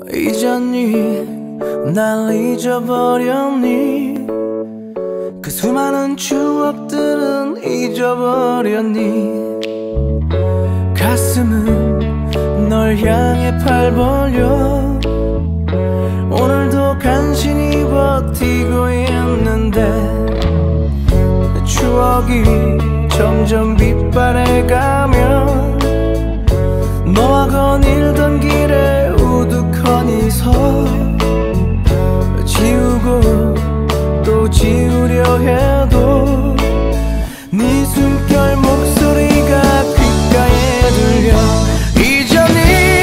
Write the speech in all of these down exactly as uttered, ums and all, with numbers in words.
잊었니? 날 잊어버렸니? 그 수많은 추억들은 잊어버렸니? 가슴은 널 향해 팔 벌려 오늘도 간신히 버티고 있는데 추억이 점점 빛바래가며 너와 거닐던 길에 우두커니 서 지우고 또 지우려 해도 네 숨결 목소리가 귓가에 들려. 잊었니?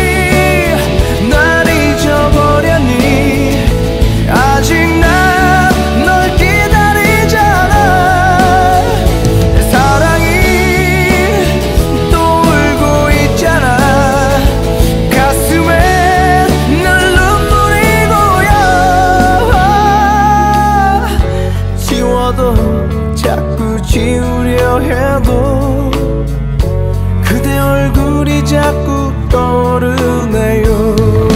날 잊어버렸니? 아직 난 널 기다리잖아. 사랑이 또 울고 있잖아. 가슴에 늘 눈물이 고여. 지워도 자꾸 지우려 해도 그대 얼굴이 자꾸 떠오르네요.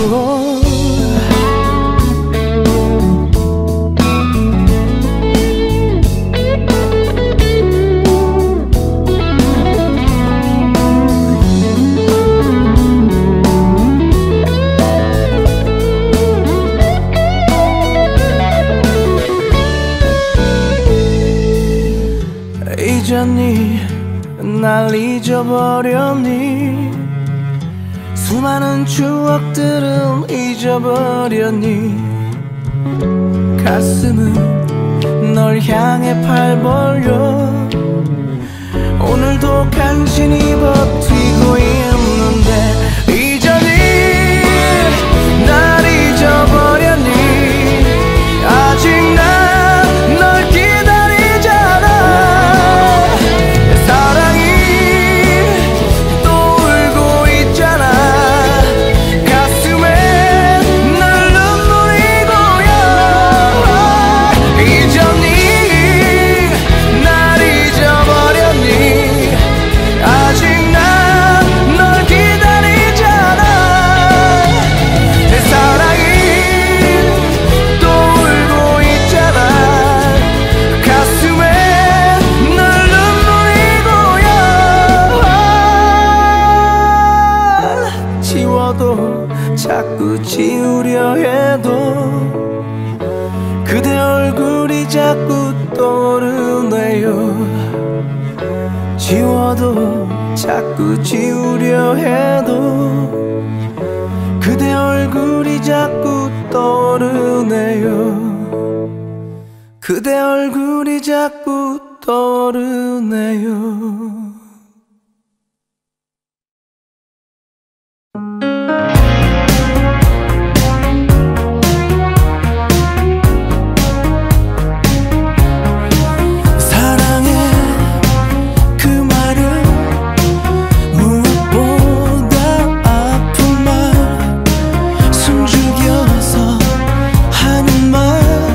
잊었니? 날 잊어버렸니? 수많은 추억들은 잊어버렸니? 가슴은 널 향해 팔 벌려 오늘도 간신히 버티고 있는데 잊었니? 날 잊어버렸니? 아직 난 널 기다리잖아. 사랑이 또 울고 있잖아. 가슴에 늘 눈물이 고여. 잊었니? 날 잊어버렸니? 아직 난 널 기다리잖아. 사랑이 또 울고 있잖아. 가슴에 늘 눈물이 고여. 지워도 자꾸 지우려 해도 그대 얼굴이 자꾸 떠오르네요. 지워도 자꾸 지우려 해도 그대 얼굴이 자꾸 떠오르네요. 그대 얼굴이 자꾸 떠오르네요. 사랑해 그 말은 무엇보다 아픈 말 숨죽여서 하는 말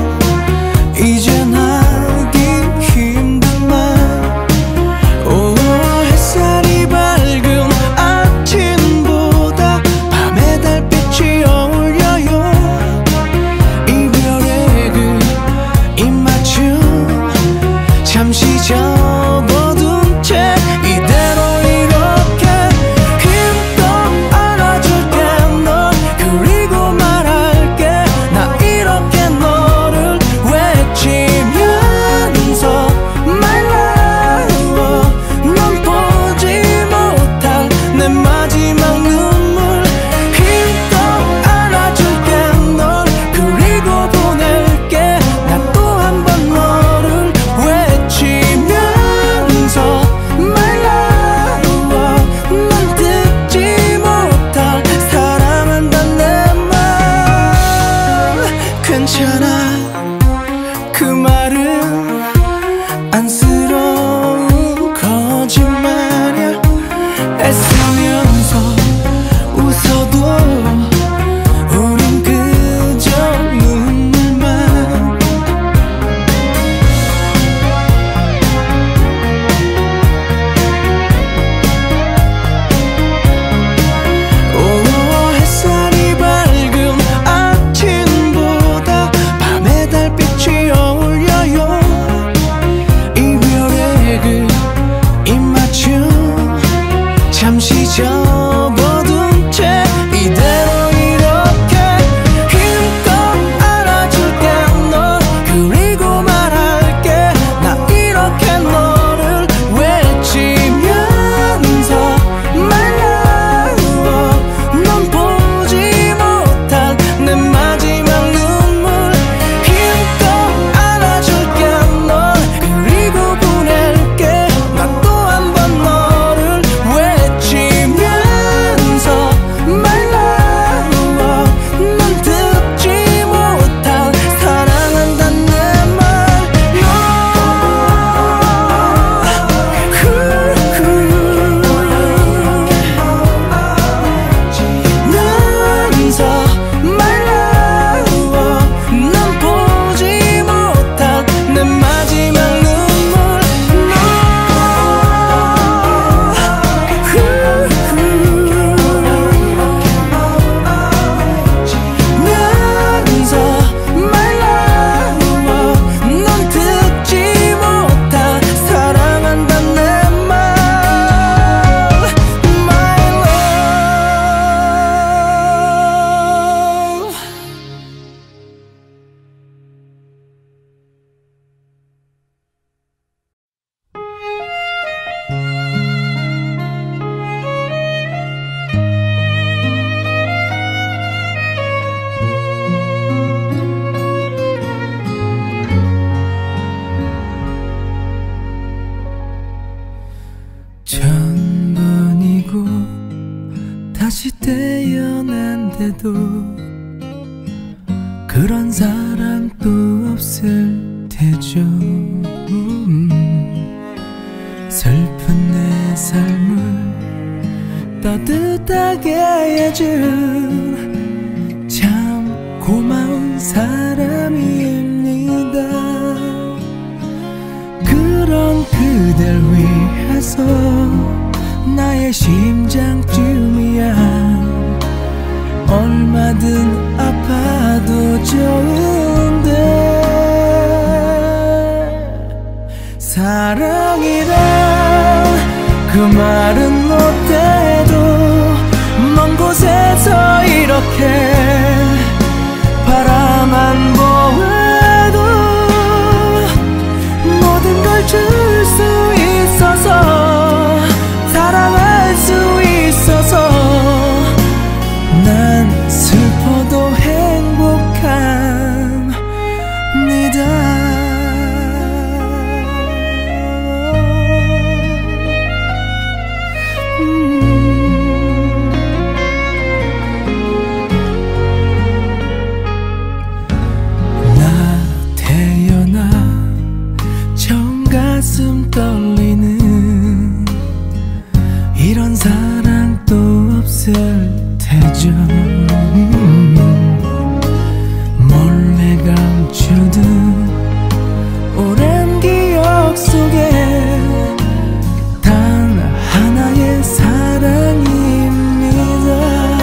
이젠 하기 힘든 말. 오 햇살이 밝은 아침보다 밤의 달빛이 어울려요. 이별의 그 입맞춤 잠시 접어둔 채 이대로 이렇게 힘껏 안아줄게. 넌 그리고 말할게. 나 이렇게 너를 외치면서 My love 넌 보지 못할 내 마지막 눈물 힘껏 안아줄게. 넌 그리고 보낼게. 나 또 한 번 너를 외치면서 My love 넌 듣지 못할 사랑한다 내 말. 괜찮아 그 말은 안쓰러운 거짓말이야. 애쓰면서 웃어도 우린 그저 눈물만. 오 햇살이 밝은 때도 그런 사랑도 없을 테죠. 음, 슬픈 내 삶을 따뜻하게 해준 참 고마운 사람입니다. 그런 그댈 위해서 나의 심장쯤이야 얼마든 아파도 좋은데 사랑이란 그 말은 못해도 먼 곳에서 이렇게 바라만 보아도 모든 걸 줄 수 있어서 사랑할 수 있어서 난 슬퍼도 행복합니다. 가슴 떨리는 이런 사랑도 없을 테죠. 음, 몰래 감추던 오랜 기억 속에 단 하나의 사랑입니다.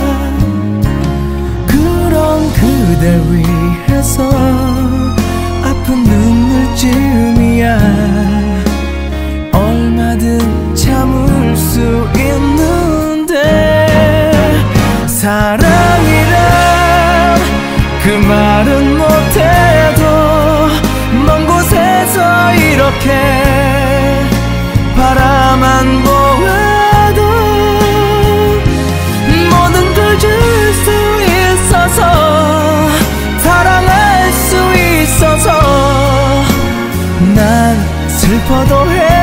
그런 그댈 위해서 아픈 눈물쯤이야 얼마든 참을 수 있는데 사랑이란 그 말은 못해도 먼 곳에서 이렇게 바라만 보아도 모든 걸 줄 수 있어서 사랑할 수 있어서 난 슬퍼도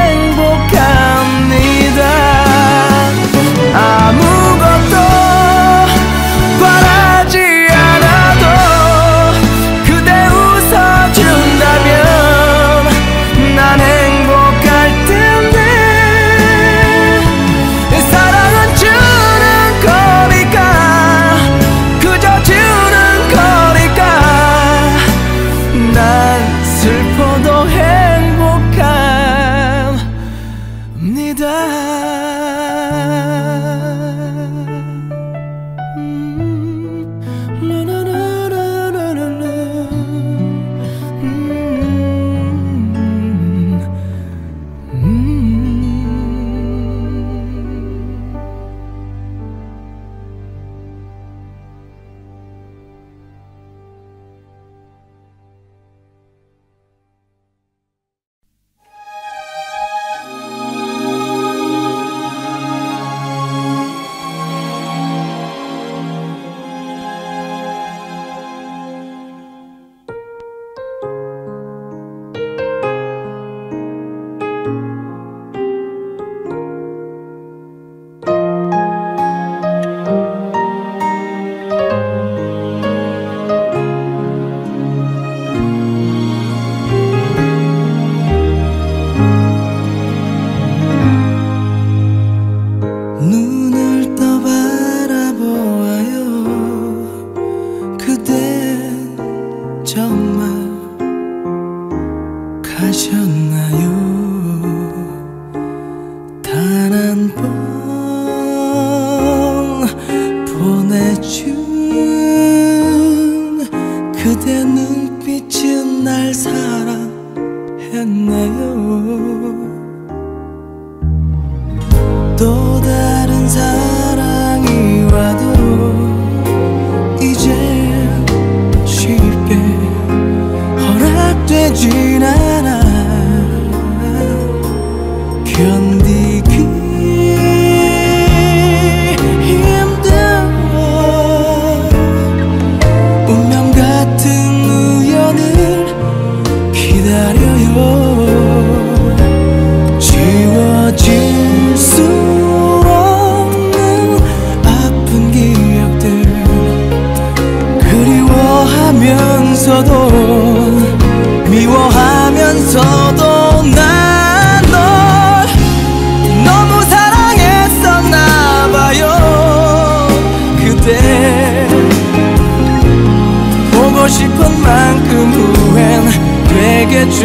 행복합니다. 아무것도 바라지 않아도 그대 웃어준다면 난 행복할 텐데 사랑은 주는 거니까 그저 주는 거니까 난 슬퍼도 행복합니다. 음, 라라라라라라. 음, 음. 눈을 떠 바라보아요. 그댄 정말 가셨나요? 단 한 번 보내준 그대 눈빛은 날 사랑했나요? 또 다른 사랑이 와도 이제 쉽게 허락되진 않아. 견디기 힘들어. 운명 같은 우연을 기다려요. 지워질 수 없는 아픈 기억들 미워하면서도 미워하면서도 난 널 너무 사랑했었나봐요. 그대 보고 싶은 만큼 후회는 되겠죠.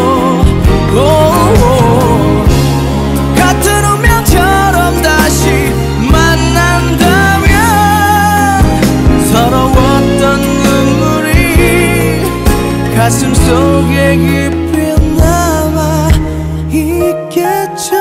오오. 같은 운명처럼 다시 만난다면 서러웠던 눈물이 가슴 속에 깊이 남아 있겠죠.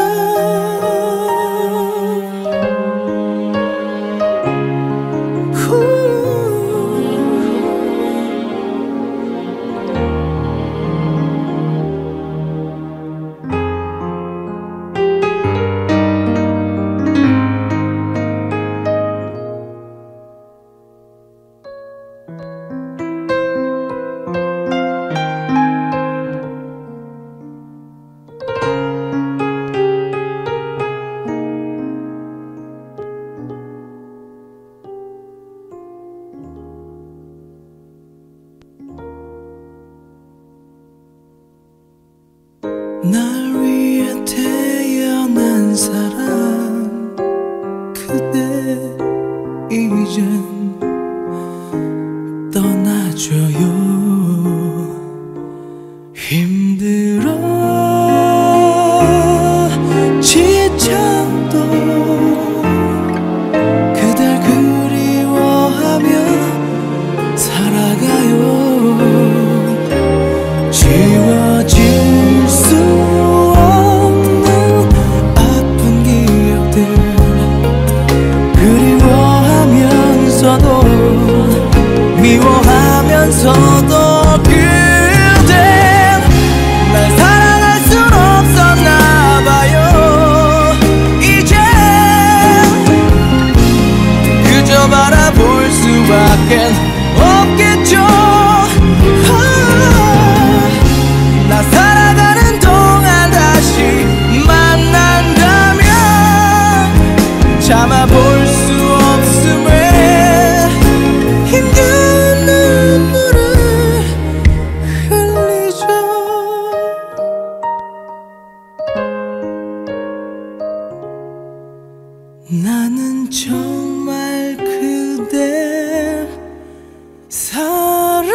날 위해 태어난 사람 그대 이젠 떠나줘요. 힘들어 지쳐도 그댈 그리워하며 살아가요. 지워질 수 없는 아픈 기억들 그리워하면서도 미워하면서도 그댄 날 사랑할 순 없었나봐요. 이제 그저 바라볼 수밖엔 없겠죠. 나 살아가는 동안 다시 만난다면 참아볼 수 없음에 힘든 눈물을 흘리죠. 나는 정말 그댈 사랑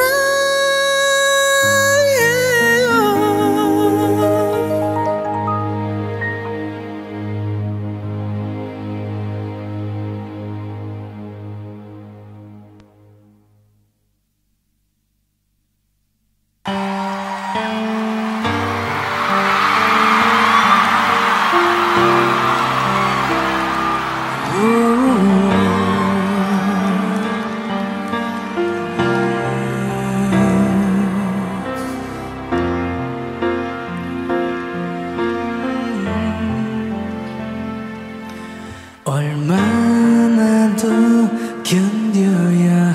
얼마나 더 견뎌야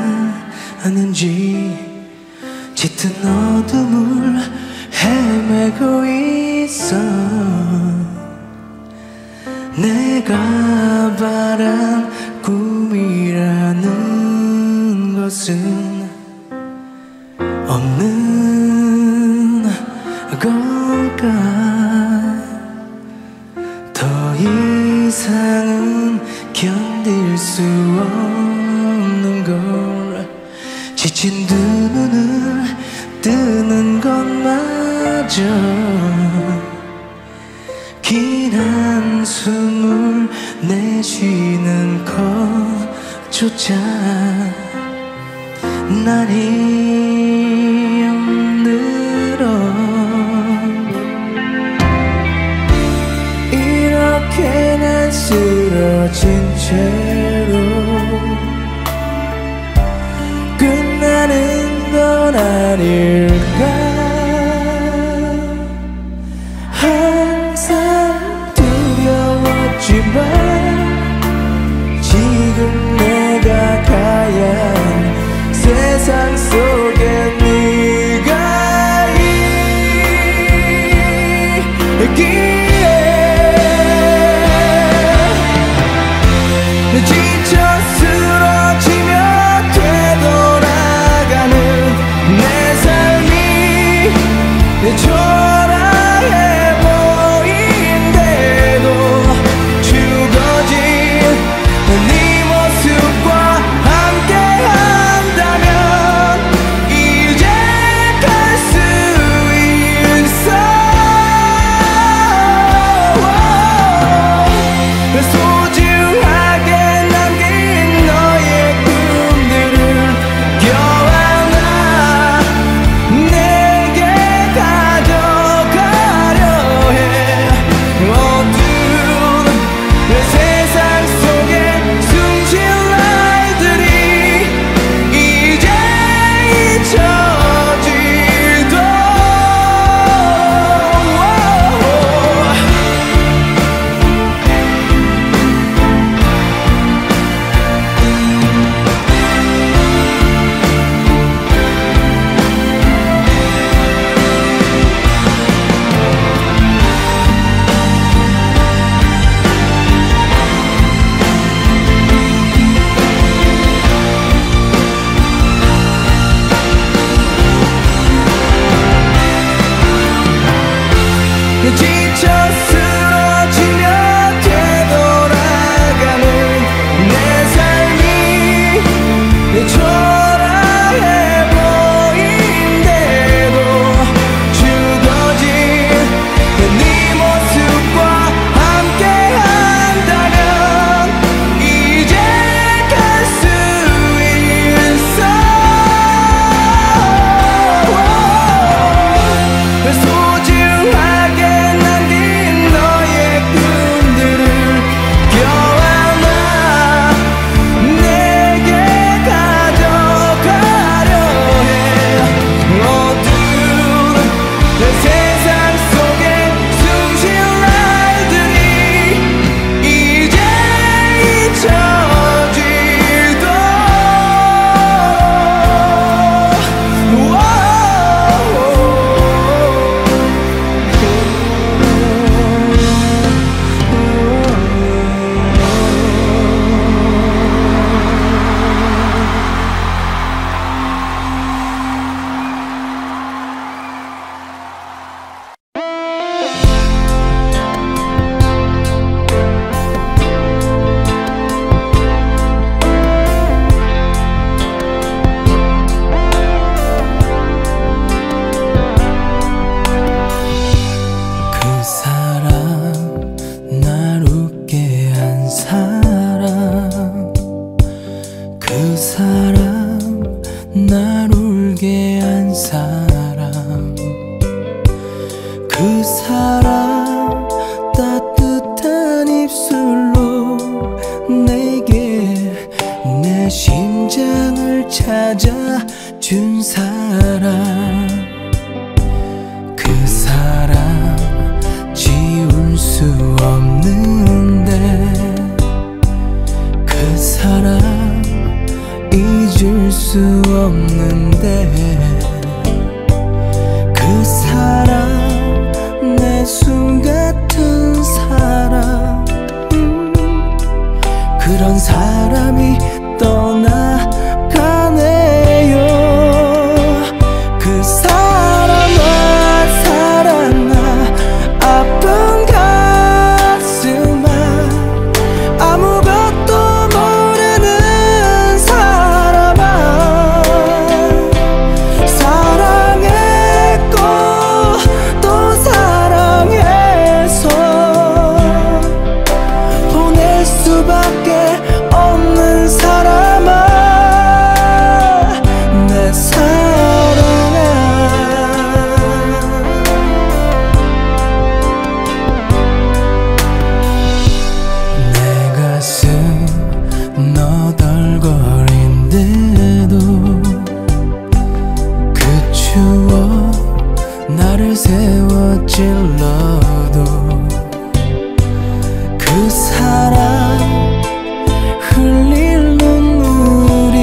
하는지 짙은 어둠을 헤매고 있어. 내가 바란 꿈이라는 것은 없는 걸까. 더 이상은 견딜 수 없는 걸. 지친 두 눈을 뜨는 것마저 긴 한숨을 내쉬는 것조차 난 힘들어. 이렇게 난 쓰러진 채로 끝나는 건 아닐까. 항상 두려웠지만 지금 내가 가야 한 세상 속에 네가 있기에 지쳐 쓰러지며 되돌아가는 사람, 날 울게 한 사람, 그 사람 따뜻한 입술로 내게 내 심장을 찾아준 사람, 그 사람 지울 수 없는데, 그 사람 잊을 수 없는데, 그 사람 내 숨 같은 사람, 음, 그런 사람이 떠나가네요. 그 사람아 사랑아 아픈 가슴아 아무것도 모르는 사람아, 사랑했고 또 사랑해서 보낼 수밖에 없는 사람아, 내 사랑아. 내 가슴 너덜거린데도 그 추억 나를 세워 찔러도, 그 사랑 흘릴 눈물이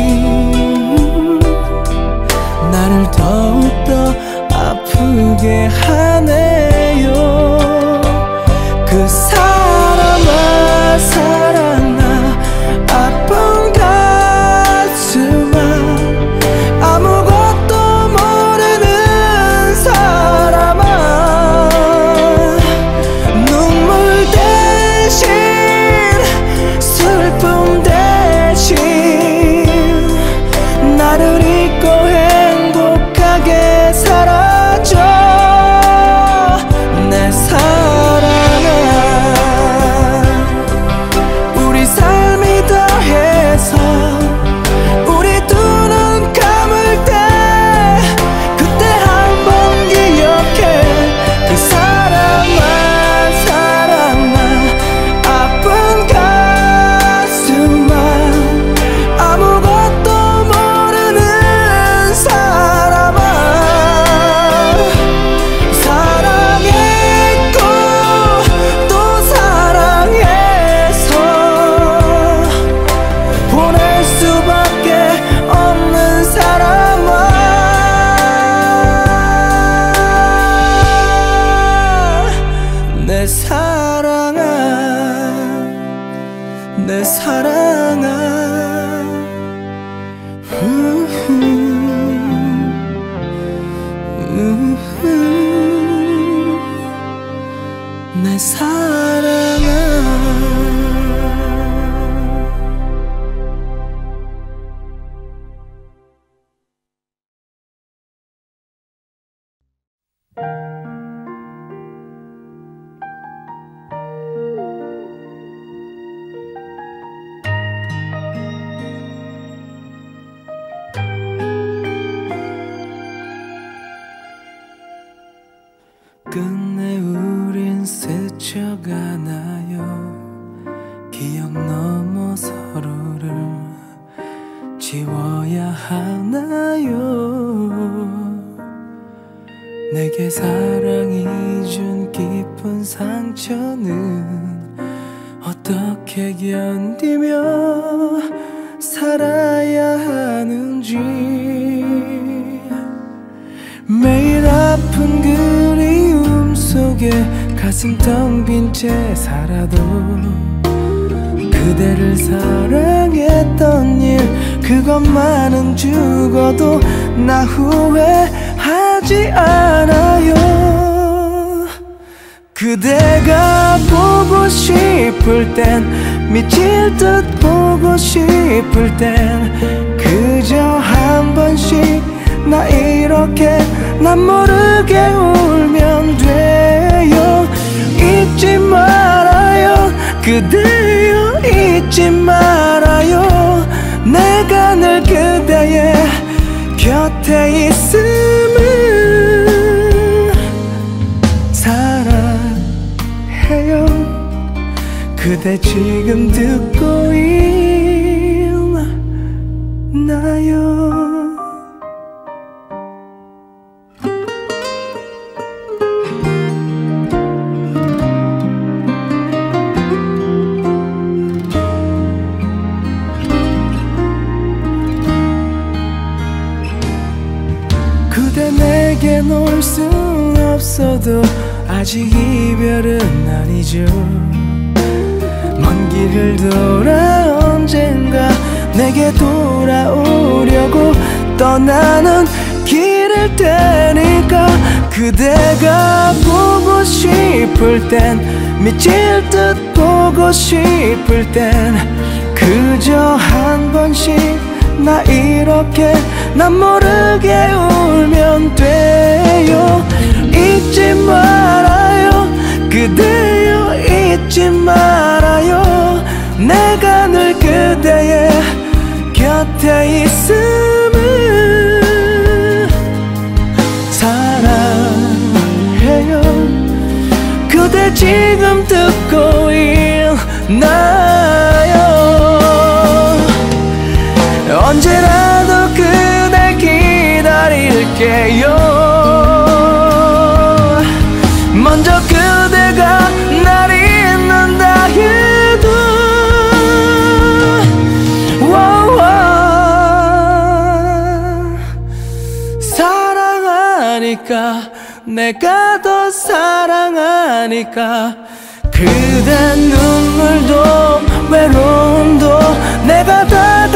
나를 더욱더 아프게 하네요. 그 사람아 사랑아 아픈 가슴아 아무것도 모르는 사람아, 눈물 대신 슬픔 대신 나를 잊고 행복하게 살아줘, 내 사랑아. 우리 삶이 더해서 우리 두 눈 감을 때 그때 한번 기억해. 그 사람아 사랑아 아픈 가슴아 아무것도 모르는 사람아, 사랑했고 또 사랑해서 보낼 수밖에 없는 사람아, 내 사랑아, 내 사랑아. 우후, 우후, 내 사랑아. 끝내 우린 스쳐가나요. 기억 넘어 서로를 지워야 하나요. 내게 사랑이 준 깊은 상처는 어떻게 견디며 살아야 하는지, 매일 아픈 그리움 속에 가슴 텅 빈 채 살아도 그대를 사랑했던 일 그것만은 죽어도 나 후회하지 않아요. 그대가 보고 싶을 땐 미칠 듯 보고 싶을 땐 그저 한 번씩 나 이렇게 난 모르게 울면 돼요. 잊지 말아요 그대여, 잊지 말아요. 내가 늘 그대 곁에 있음을 사랑해요. 그대 지금 듣고 있나요? 그대 내겐 올 순 없어도 아직 이별은 아니죠. 먼 길을 돌아 언젠가 내게 돌아오려고 떠나는 길일 테니까 그대가 보고 싶을 땐 미칠 듯 보고 싶을 땐 그저 한 번씩 나 이렇게 난 모르게 울면 돼요. 잊지 말아요 그대여 잊지 말아요. 내가 늘 그대의 곁에 있음을 사랑해요. 그대 지금 듣고 있나요? 언제라도 그댈 기다릴게요. 먼저 그대가 날 잊는다 해도 사랑하니까 내가 더 사랑하니까 그대 눈물도 외로움도 내가 다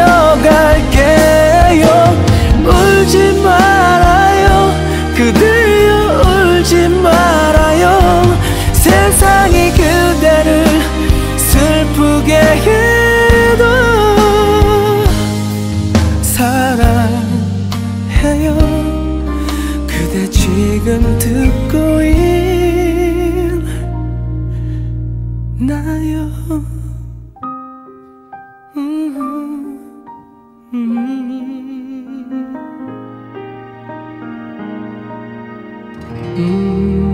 가져갈게요. 울지 말아요 그대여 울지 말아요. 세상이 그대를 슬프게 해도 사랑해요. 그대 지금 듣고 있나요? 음, 음. 음.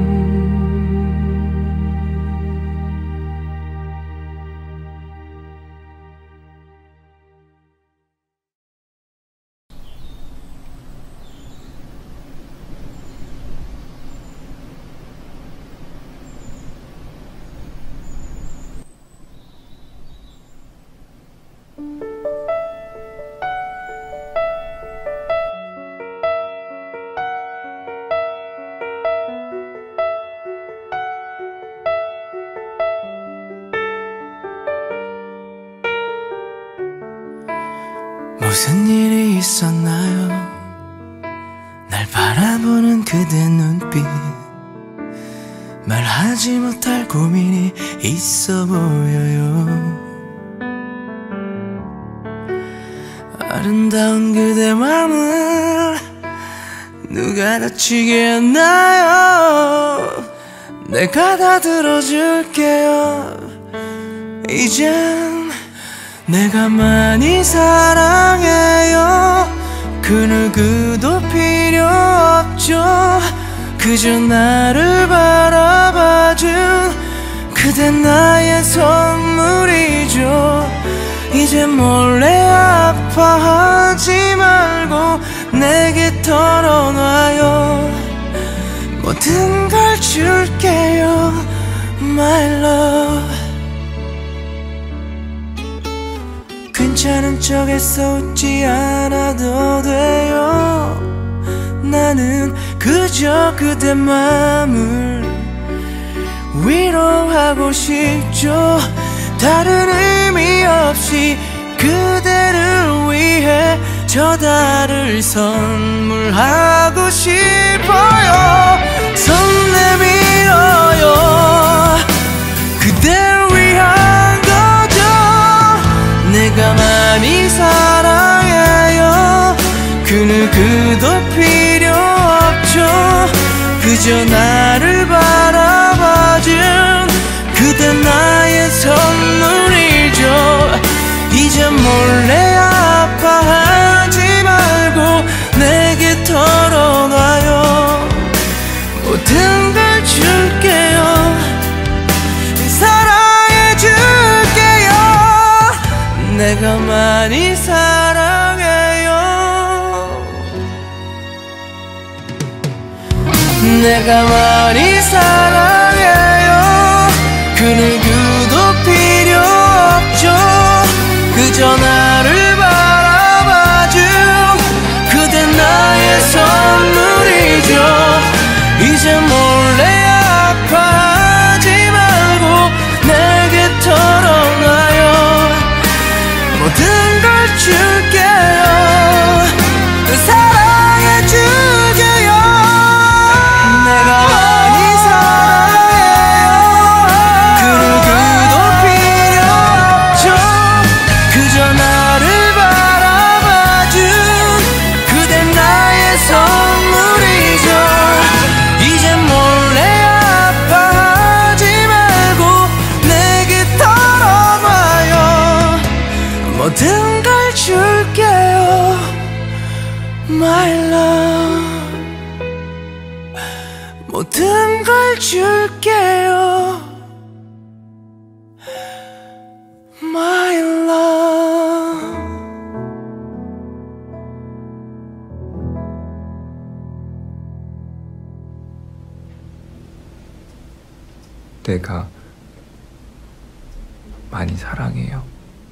무슨 일이 있었나요? 날 바라보는 그대 눈빛 말하지 못할 고민이 있어 보여요. 아름다운 그대 마음을 누가 다치게 했나요? 내가 다 들어줄게요. 이젠 내가 많이 사랑해요. 그 누구도 필요 없죠. 그저 나를 바라봐준 그대 나의 선물이죠. 이제 몰래 아파하지 말고 내게 털어놔요. 모든 걸 줄게요 My love. 괜찮은 척해서 웃지 않아도 돼요. 나는 그저 그대 맘을 위로하고 싶죠. 다른 의미 없이 그대를 위해 저 달을 선물하고 싶어요. 손 내밀어요. 그댈 위한 거죠. 내가 많이 사랑해요. 그 누구도 필요 없죠. 그저 나를 바라봐준 그대 나의 선물이죠. 이제 몰래 아파하지 말고 내가 많이 사랑해요. 그 누구도 필요 없죠. 그저 나를 바라봐준 그대 나의 선물이죠. 이제 몰래 아파하지 말고 내게 털어놔요. 모든 걸 줄게요. 사랑해줄게요. 내가 많이 사랑해요. 그 누구도 필요 없죠. 그저 나를 바라봐준 그대 나의 선물이죠. 이제 몰래 아파하지 말고 내게 털어놔요. 모든 걸 줄게요. My love. 모든 걸 줄게요. My love. 내가 많이 사랑해요.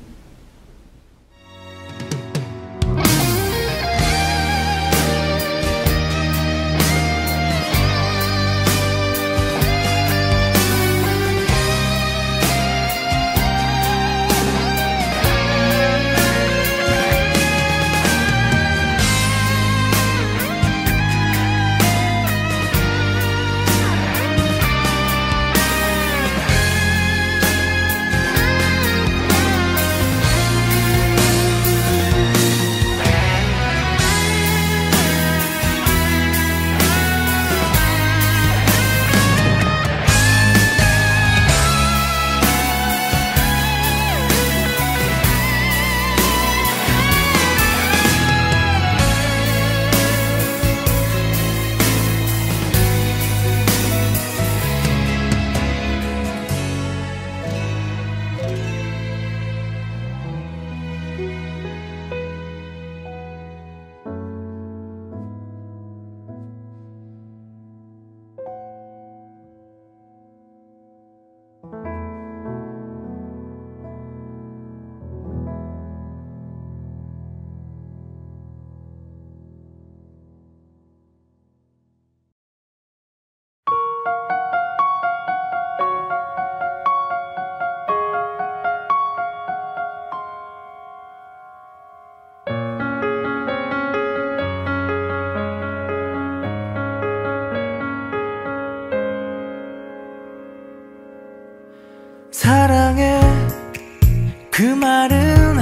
사랑해 그 말은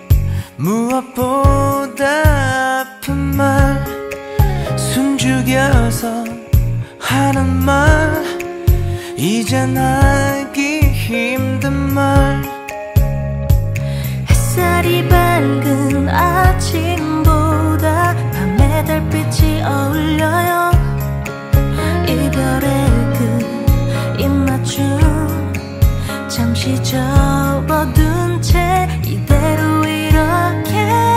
무엇보다 아픈 말, 숨죽여서 하는 말, 이젠 하기 힘든 말. 햇살이 밝은 아침보다 밤의 달빛이 어울려요. 이별의 그 입맞춤 잠시 접어둔 채 이대로 이렇게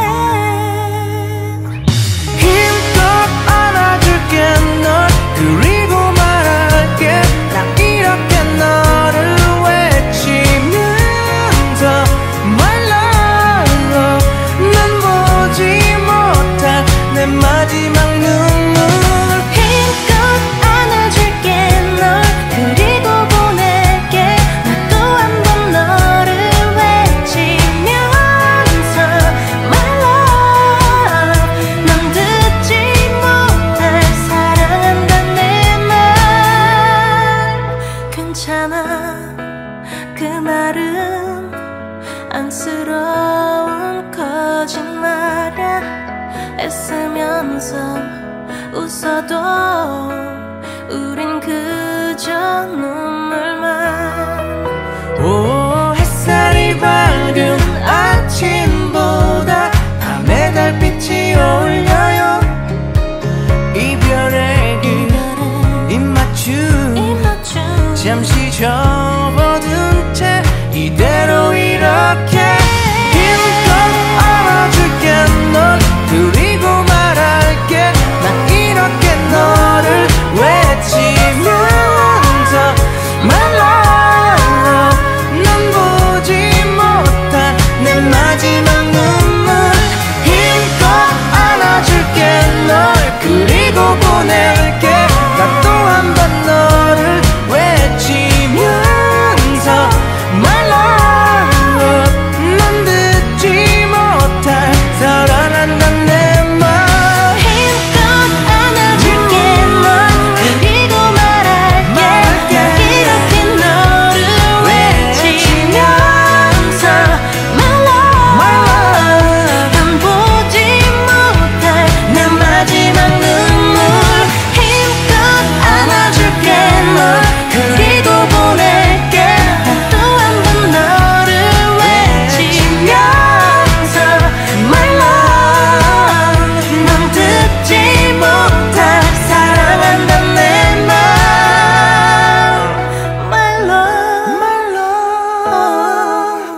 힘껏 안아줄게 널. 그리고 말할게 나 이렇게 너를 외치면서 My love. 난 보지 못할 내 마지막 눈물. 힘껏 안아줄게 널. 그리고 보낼게 나 또 한 번 너를 외치면서 My love. 넌 듣지 못할 사랑한다는 말. 괜찮아 그 말은 안쓰러운 거짓말이야. 애쓰면서 웃어도 우린 그저 눈물만. 오, 햇살이 밝은 아침보다 밤의 달빛이 어울려요. 이별의 그 입맞춤 입맞춤 잠시 접어둔 채 이대로 이렇게 힘껏 안아줄게 널. 그리고 말할게 난 이렇게 너를 외치 보낼게. 나 또 한 번 너를 외치면서 My love 넌 듣지 못할 사랑한다 내 말. 힘껏 안아줄게 널 그리고 말할게. 이렇게 너를 외치면서 My love 난 보지 못할 내 마지막 눈물. 힘껏 안아줄게 널 그리고 보낼게. 또 한 번 너를 외치면서 My love 넌 듣지 못할 사랑한다 내 말. My love My love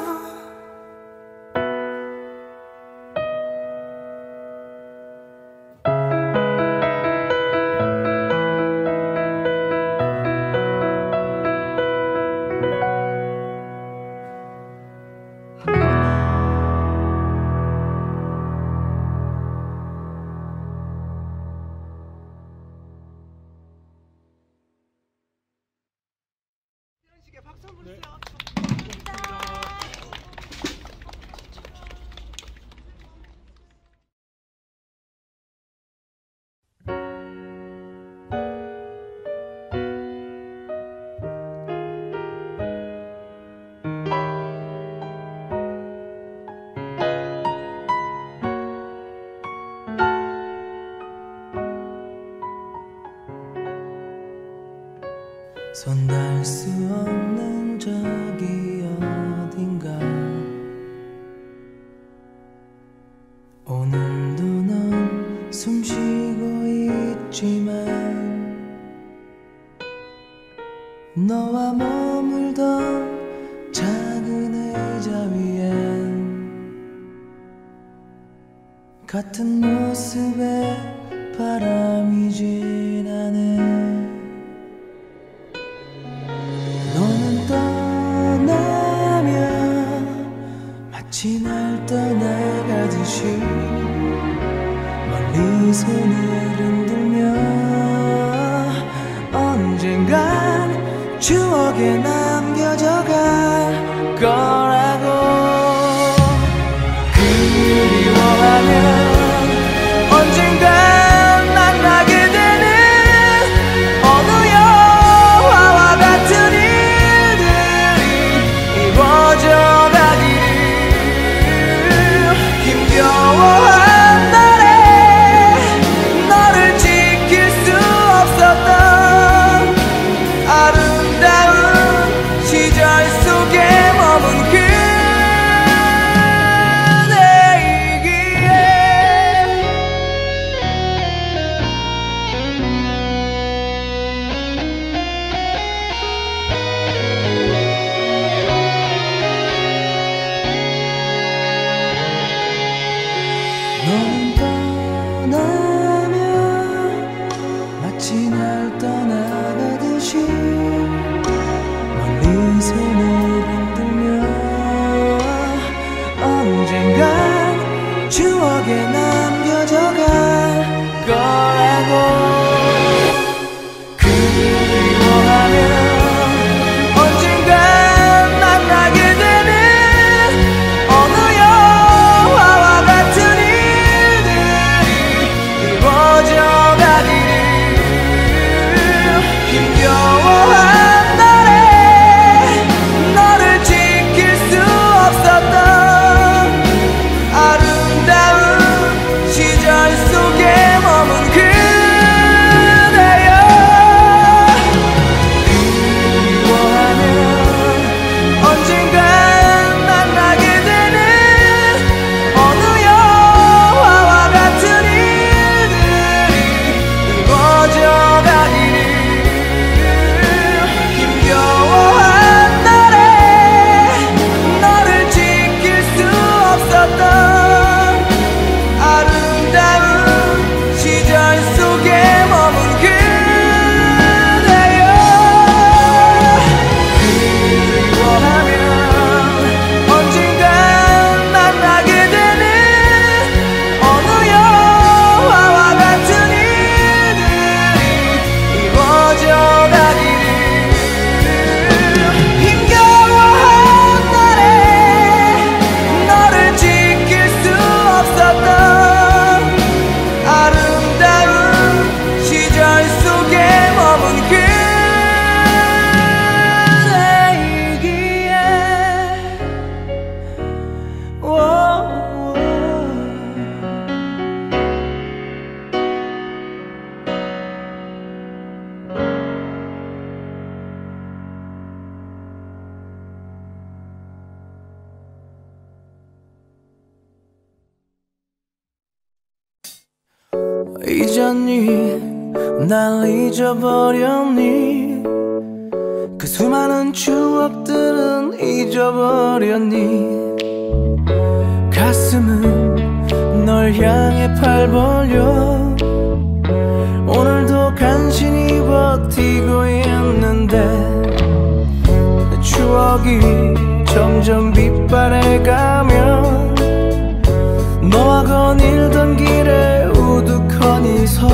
손 닿을 수 없는 저기 어딘가 오늘도 넌 숨쉬고 있지만 너와 머물던 작은 의자 위엔 같은 모습에 바람이 지나네. 너는 떠나면 마치 날 떠나가듯이 멀리 손을 흔들며 언젠간 추억에 남겨져 갈 거라고. 그리워하면 언젠간 만나게 되는 어느 영화와 같은 일들이 이루어져 가기를. 힘겨워한 날에 너를 지킬 수 없었던 아름다운 시절 속에 머문 그 잊었니 날 잊어버렸니 그 수많은 추억들은 잊어버렸니 가슴은 널 향해 팔 벌려 오늘도 간신히 버티고 있는데 추억이 점점 빛바래가면 너와 거닐던 길에 우두커니 서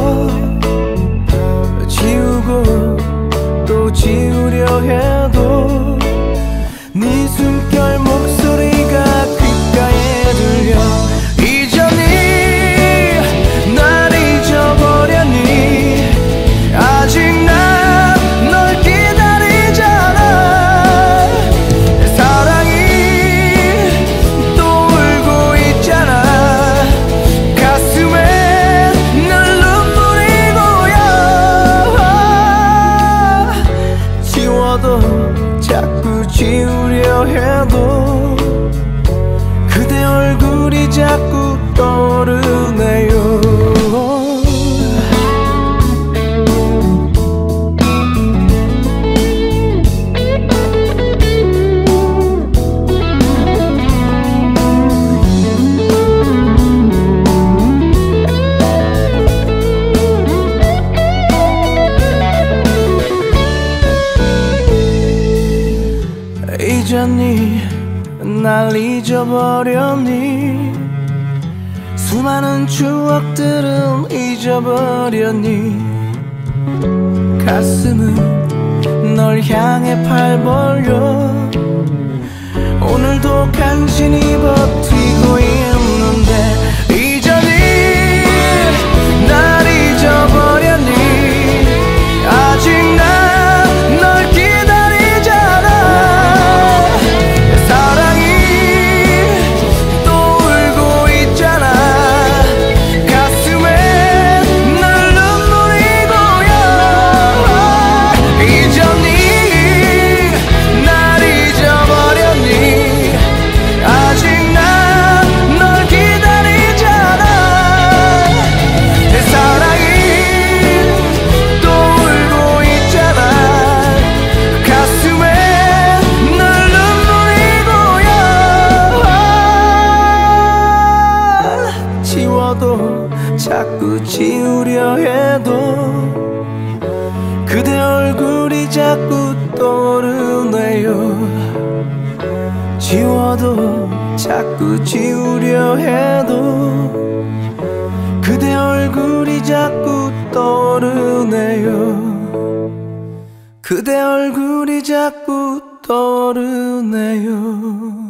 지우고 또 지우려 해도 네 숨결 목소리가 귓가에 들려 잊었니 날 잊어버렸니 아직 난 널 기다리잖아 사랑이 또 울고 있잖아 가슴에 늘 눈물이 고여 지워도 자꾸 지우려 해도 그대 얼굴이 자꾸 떠오르네요 잊었니 날 잊어버렸니 수많은 추억들은 잊어버렸니 가슴은 널 향해 팔 벌려 오늘도 간신히 버티고 있는데 잊었니 날 잊어버렸니 아직 난 널 기다리잖아 사랑이 또 울고 있잖아 가슴에 늘 눈물이 고여 잊었니 날 잊어버렸니 아직 난 널 기다리잖아 사랑이 또 울고 있잖아 가슴에 늘 눈물이 고여 지워도 자꾸 지우려 해도 그대 얼굴이 자꾸 떠오르네요 지워도 자꾸 지우려 해도 그대 얼굴이 자꾸 떠오르네요 그대 얼굴이 자꾸 떠오르네요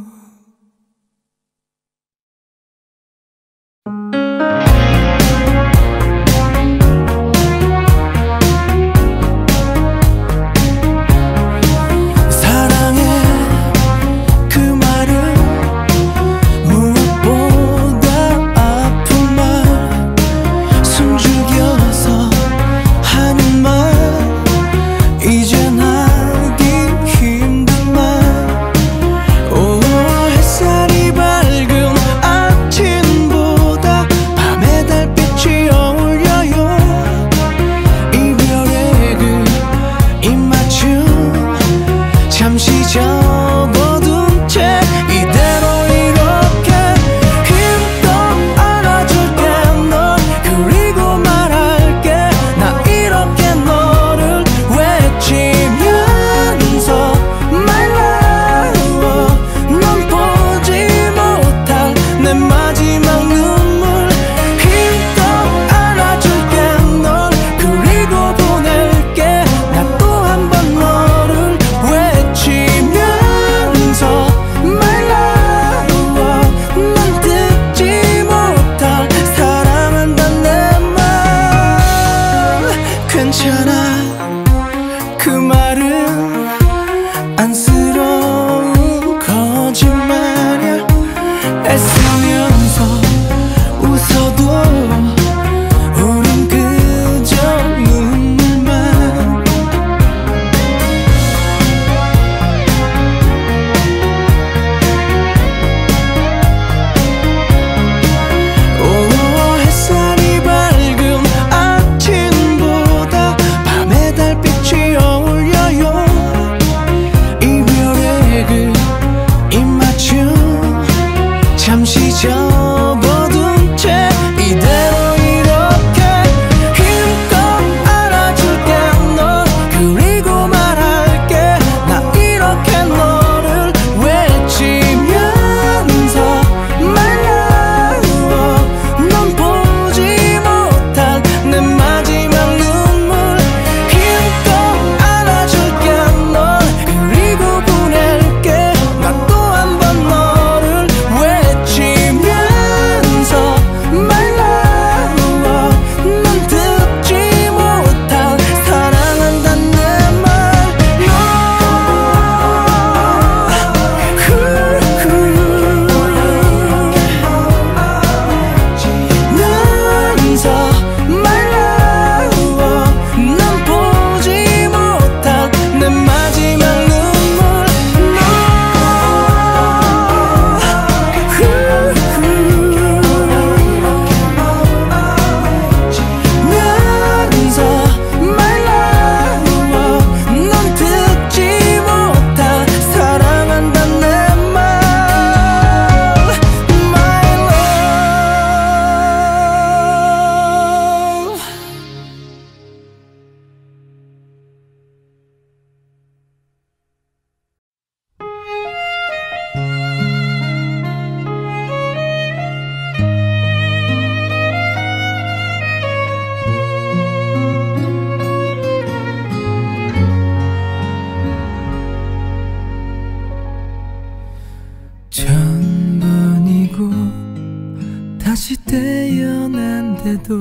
때도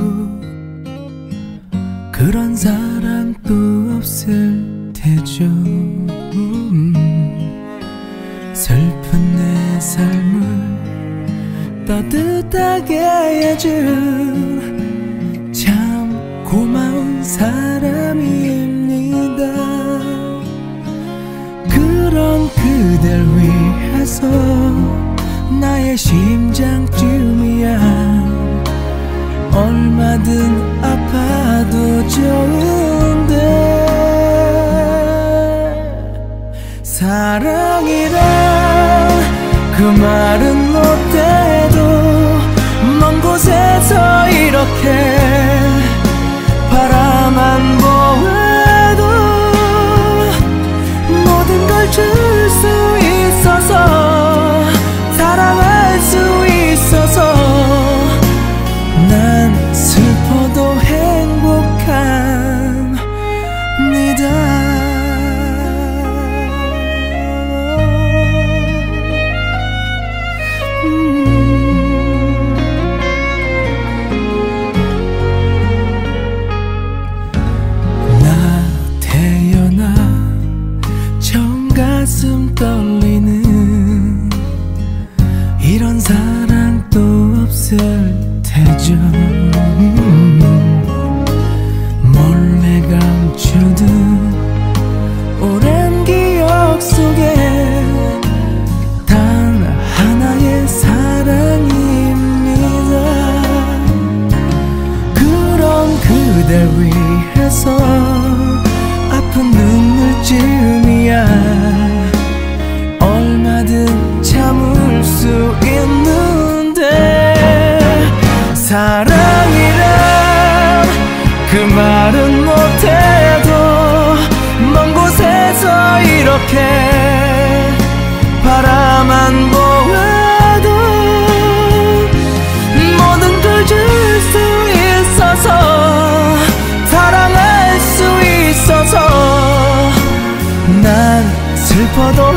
그런 사람도 없을 테죠. 음, 슬픈 내 삶을 따뜻하게 해준 참 고마운 사람입니다. 그런 그댈 위해서 나의 심장쯤이야 얼마든 아파도 좋은데 사랑이란 그 말은 못해도 먼 곳에서 이렇게 바라만 보아도 모든 걸 줄 수 있어서 사랑할 수 있어서 난 슬퍼도 행복합니다. 음. 나 태어나 처음 가슴 떨리는 이런 사랑도 없을 테죠. 몰래 감추던 오랜 기억 속에 단 하나의 사랑입니다. 그런 그댈 위해서 아픈 눈물쯤이야 얼마든 참을 수 있는데 사랑이란 그 말은 못해도 먼 곳에서 이렇게 바라만 보아도 모든 걸 줄 수 있어서 사랑할 수 있어서 난 슬퍼도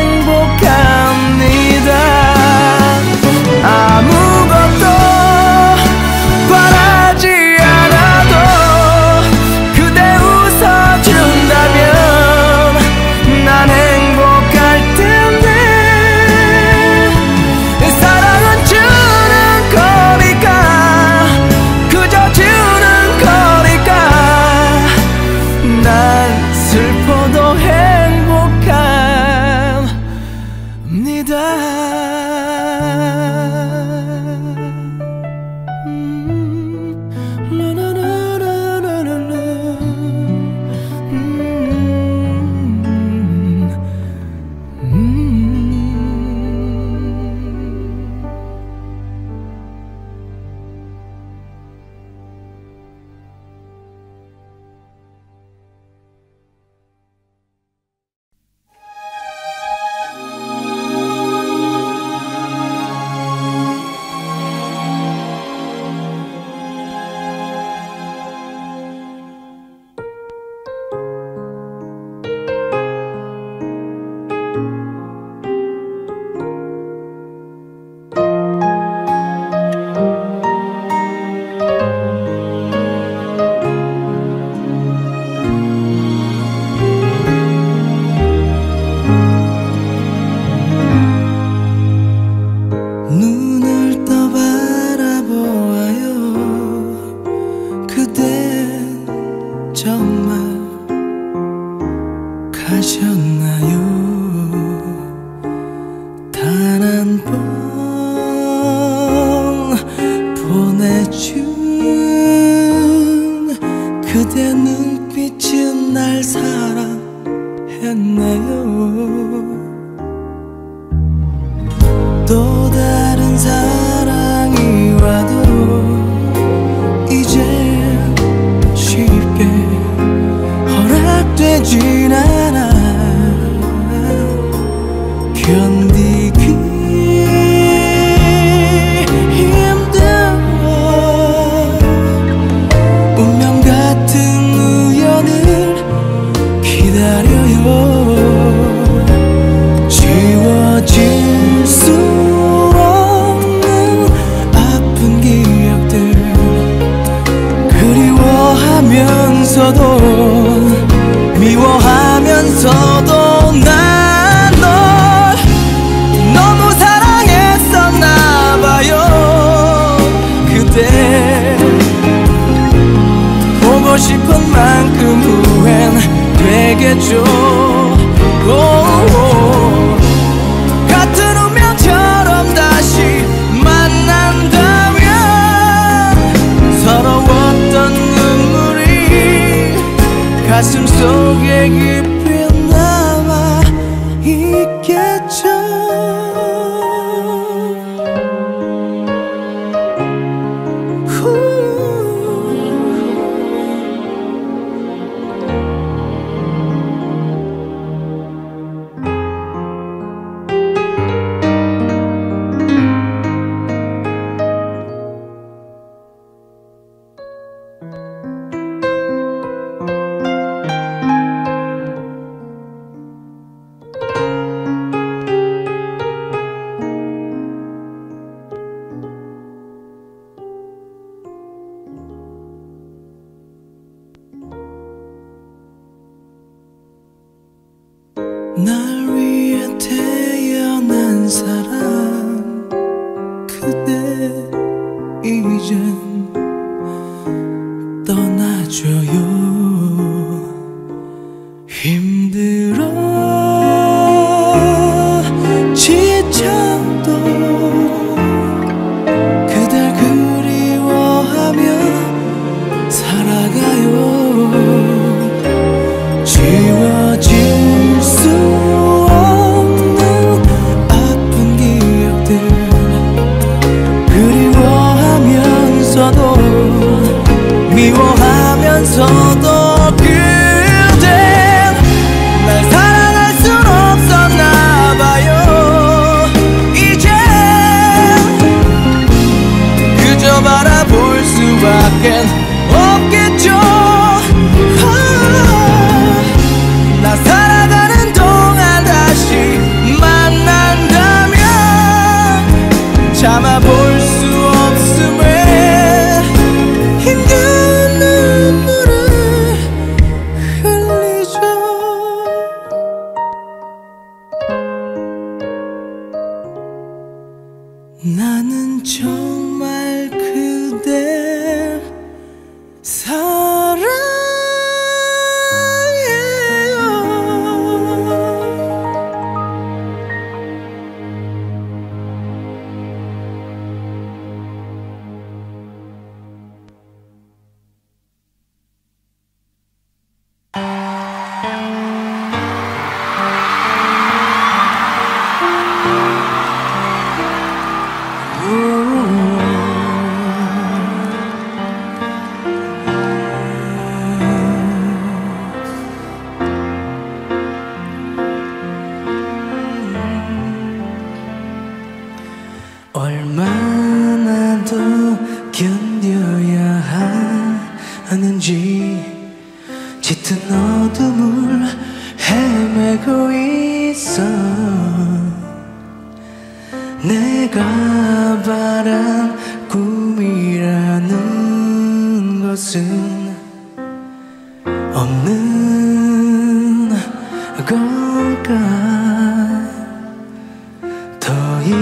행복합니다. 아무것도 바라지 않아도 그대 웃어준다면 난 행복할 텐데 사랑은 주는 거니까 그저 주는 거니까 난 슬퍼도 행복합니다. 눈을 떠 바라보아요. 그댄 정말 가셨나요? 단 한 번 보내준 그대 눈빛은 날 사랑했나요? 또 다른 사랑이 와도 이제 쉽게 허락되진 않아. 견디기 힘들어. 운명 같은 우연을 기다려요. 미워하면서도 미워하면서도 난 널 너무 사랑했었나봐요. 그대 보고 싶은 만큼 후회는 되겠죠. 오오. 같은 운명처럼 다시 만난다면 서러웠던 눈물이 가슴 속에 깊이 남아 있겠죠. 날 위해 태어난 사람 그대 이젠 떠나줘요. 힘들어 지쳐도 그댈 그리워하며 살아가요. 지워질 수 없는 아픈 기억들 그리워하면서도 미워하면서도 그댄 날 사랑할 순 없었나봐요. 이제 그저 바라볼 수밖엔 없겠죠. 나 살아가는 동안 다시 만난다면 참아볼 수 없음에 힘든 눈물을 흘리죠. 나는 정말 그댈 사랑 얼마나 더 견뎌야 하는지 짙은 어둠을 헤매고 있어. 내가 바란 꿈이라는 것은 없는 걸까. 더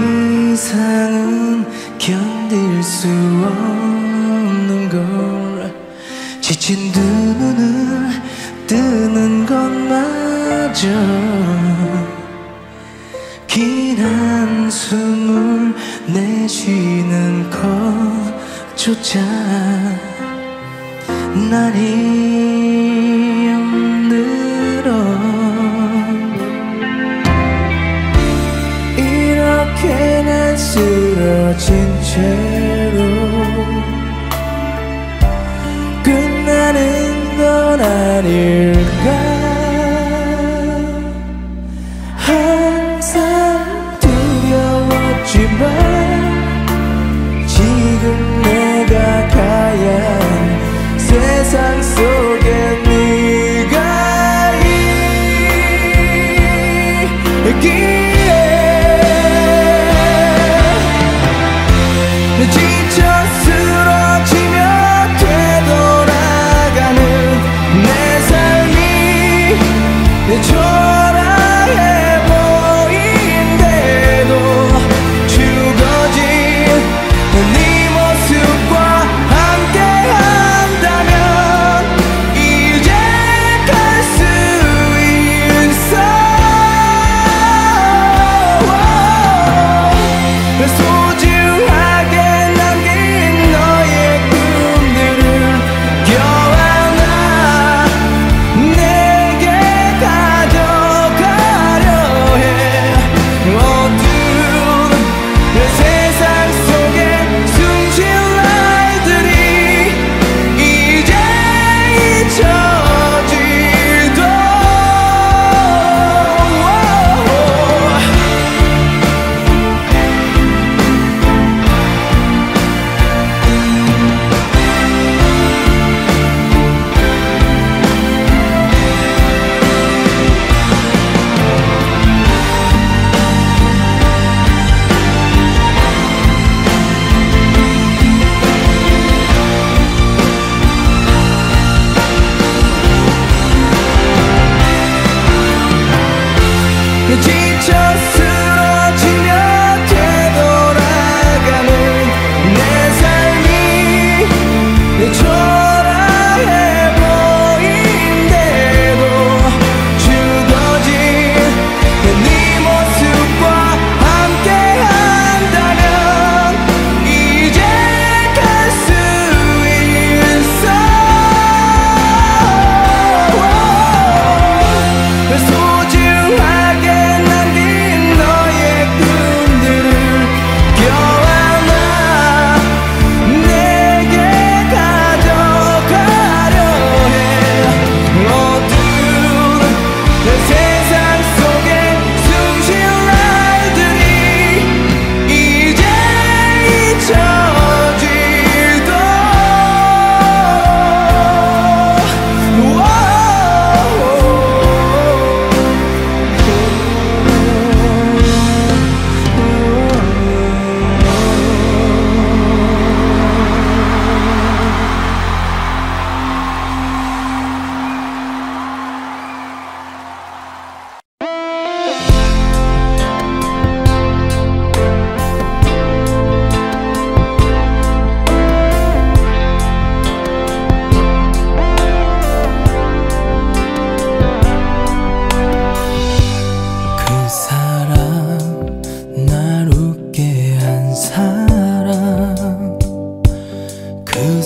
이상은 견딜 수 없는 걸. 지친 두 눈을 뜨는 것마저 긴 한숨을 내쉬는 것조차 난 힘들어. 이렇게 난 쓰러진 채로 끝나는 건 아닐까. 항상 두려웠지만 지금 내가 가야 한 세상 속에 네가 있기에 지쳐 쓰러지며 되돌아가는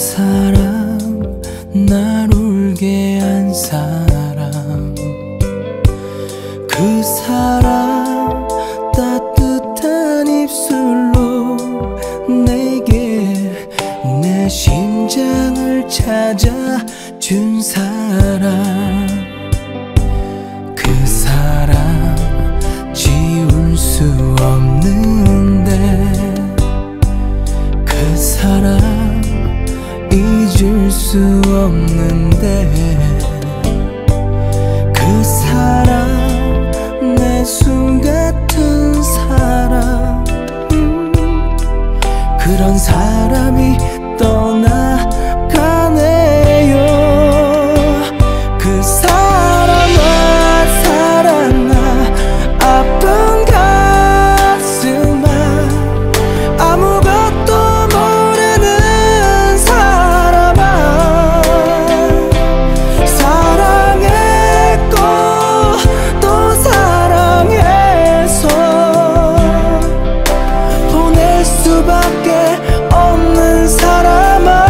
사람, 날 울게 한 사람, 그 사람 따뜻한 입술로 내게 내 심장을 찾아준 사람, 그 사람 지울 수 없는데, 그 사람 잊을 수 없는데, 그 사람 내 숨 같은 사람, 음, 그런 사람이 떠나가네요. 그 사람아 사랑아 아픈 가슴아 아무것도 모르는 사람아, 사랑했고 또 사랑해서 보낼 수밖에 없는 사람아,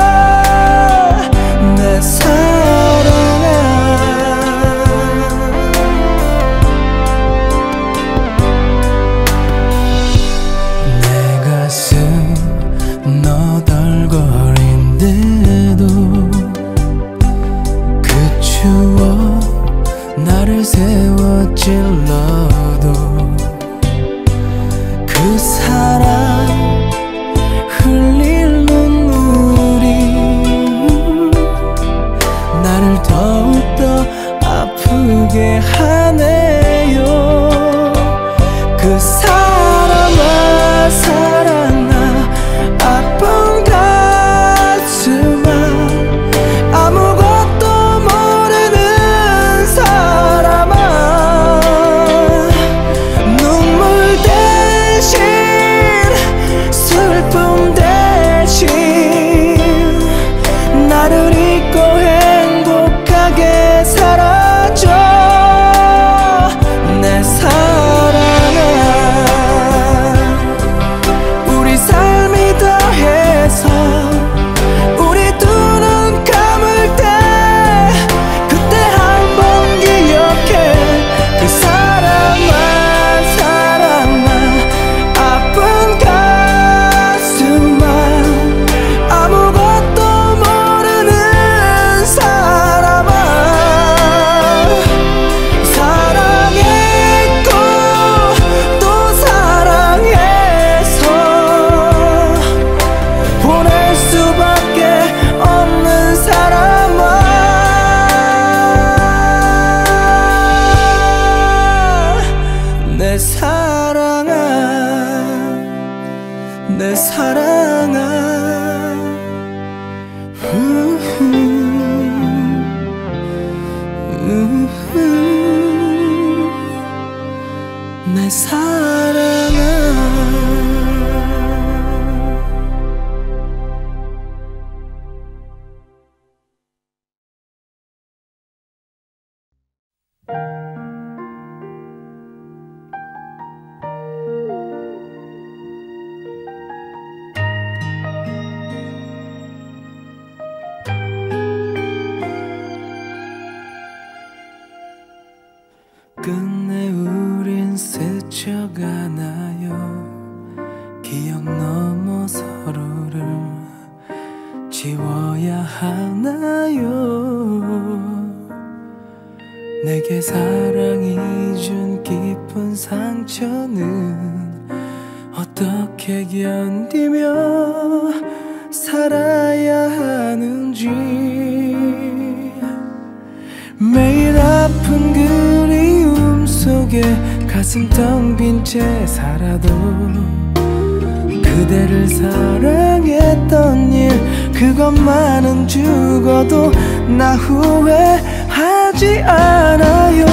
내 사랑아. 내 가슴 너덜거린데도 그 추억 나를 세워 찔러도, 그 사람 흘릴 눈물이 나를 더욱더 아프게 하네요. 그 사람아 사랑아 아픈 가슴아 아무것도 모르는 사람아, 눈물 대신 슬픔 대신 나를 잊고 행복하게 살아줘, 내 사랑아. 우리 삶이 더해서 우리 두 눈 감을 때 그때 한번 기억해. 그 사랑아 사랑아 아픈 가슴아 아무것도 모르는 사람아, 사랑했고 또 사랑해서 보낼 수밖에 없는 사람아, 내 사랑아, 내 사랑아. 우후, 우후, 내 사랑아. 끝내 우린 스쳐가나요. 기억 넘어 서로를 지워야 하나요. 내게 사랑이 준 깊은 상처는 어떻게 견디며 살아야 하는지, 매일 아픈 그리움 속에 가슴 텅 빈 채 살아도 그대를 사랑했던 일 그것만은 죽어도 나 후회하지 않아요.